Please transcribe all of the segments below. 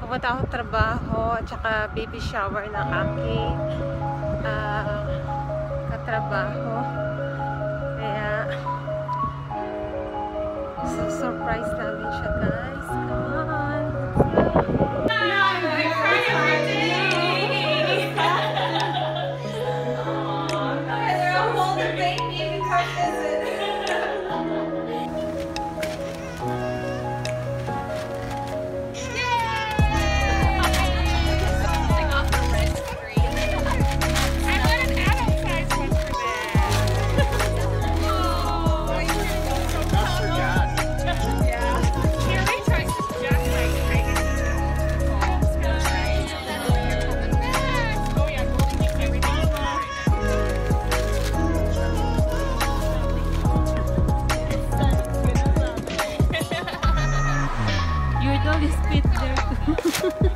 Pupunta ako trabaho at saka baby shower ng aking katrabaho. Kaya surprise namin siya, guys. Come on, let's go. Your dog is fit there too.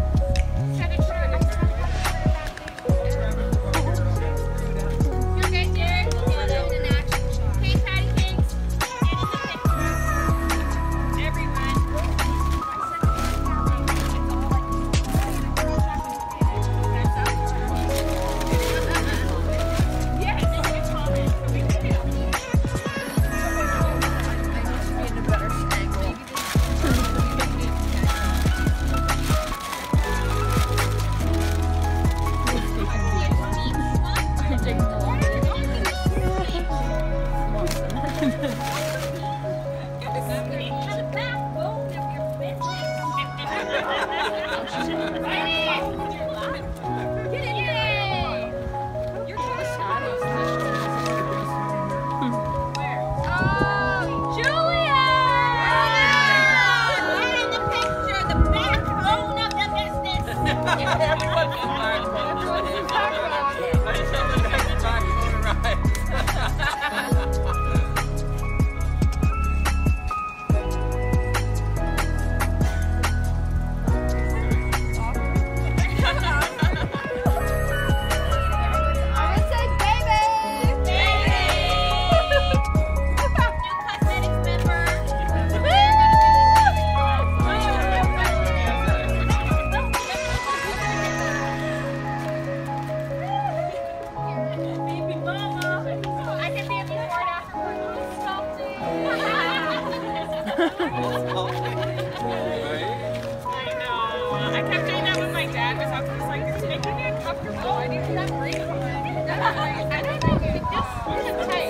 I kept doing that when my dad was up. He's like, it's making me uncomfortable. I need to have break. I don't know. You just